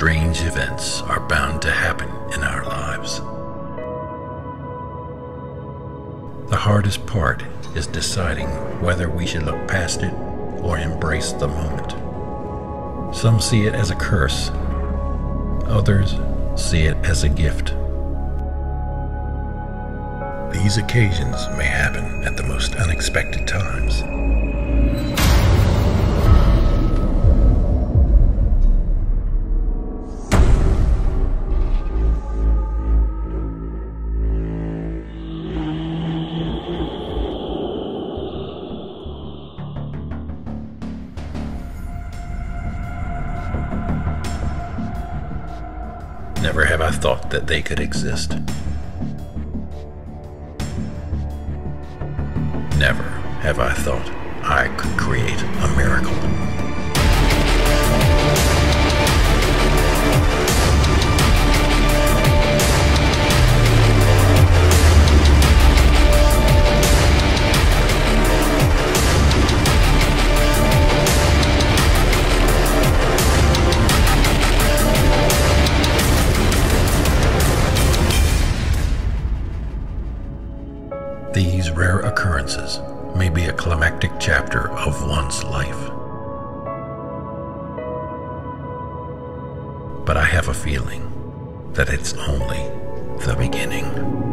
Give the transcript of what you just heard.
strange events are bound to happen in our lives. The hardest part is deciding whether we should look past it or embrace the moment. Some see it as a curse. Others see it as a gift. These occasions may happen at the most unexpected times. Never have I thought that they could exist. Never have I thought I could create a miracle. These rare occurrences may be a climactic chapter of one's life. But I have a feeling that it's only the beginning.